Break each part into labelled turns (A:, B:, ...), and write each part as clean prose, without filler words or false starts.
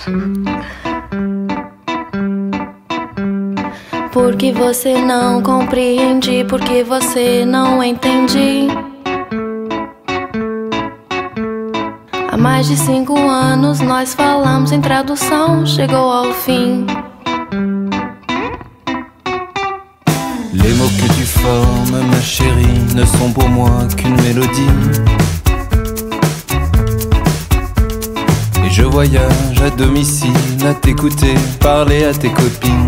A: Porque você não compreende, porque você não entende. Há mais de 5 anos nós falamos em tradução, chegou ao fim.
B: Les mots que tu formes, ma chérie, ne sont pour moi qu'une mélodie. Et je voyage à domicile à t'écouter parler à tes copines.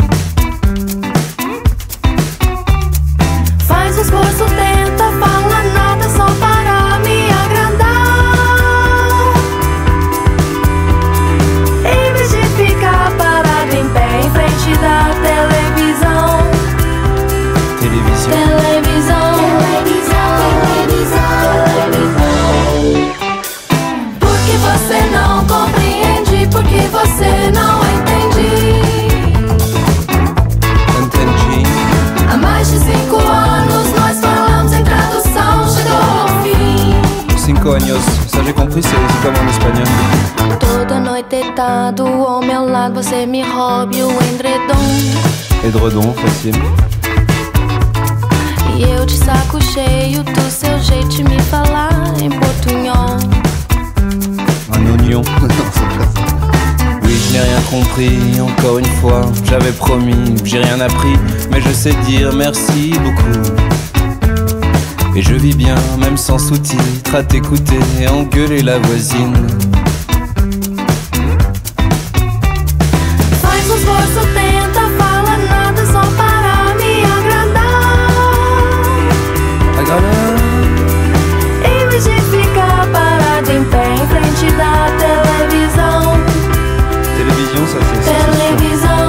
A: Faz esforço, tenta, fala nada só para me agradar. Em vez de ficar parado em pé em frente da televisão. Televisão. Porque você não compreende, porque você não entende.
B: Entendi.
A: Há mais de 5 anos nós falamos em tradução, chegou ao fim.
B: 5 años, ça j'ai compris, c'est comme en espagnol.
A: Toda noite deitado ao meu lado, você me rouba o edredom.
B: Edredon, facile.
A: E eu de saco cheio do seu jeito de me falar em portunhol.
B: Un oignon. Non, c'est pas ça. Oui, je n'ai rien compris, encore une fois. J'avais promis, j'ai rien appris, mais je sais dire merci beaucoup. Et je vis bien, même sans sous-titres, à t'écouter et engueuler la voisine.
A: Faz um esforço, tenta, fala nada só para me agradar.
B: Agradable.
A: Em vez de ficar parado em pé em frente da televisão.
B: Télévision, ça c'est
A: Televisão.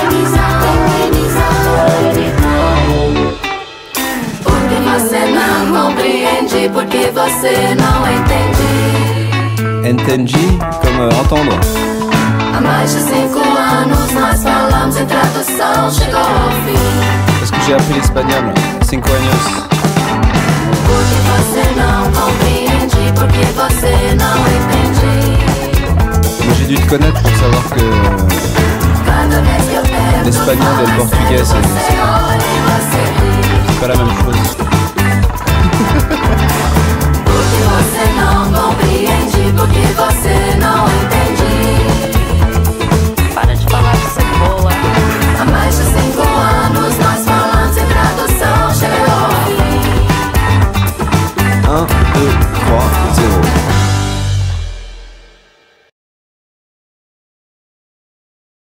A: Porque você não compreende, porque você não entende.
B: Entendi, comme entendre.
A: Há mais de 5 anos nós falamos em tradução, chegou ao fim.
B: Parce que j'ai appris l'espagnol, 5 años.
A: Porque você não compreende, porque você não entende.
B: Mais j'ai dû te connaître pour savoir que
A: Cada vez que eu tento
B: l'espagnol et le portugais,
A: você olha e você ri.
B: c'est pas la même chose.
A: Porque você não compreende, porque você não entende.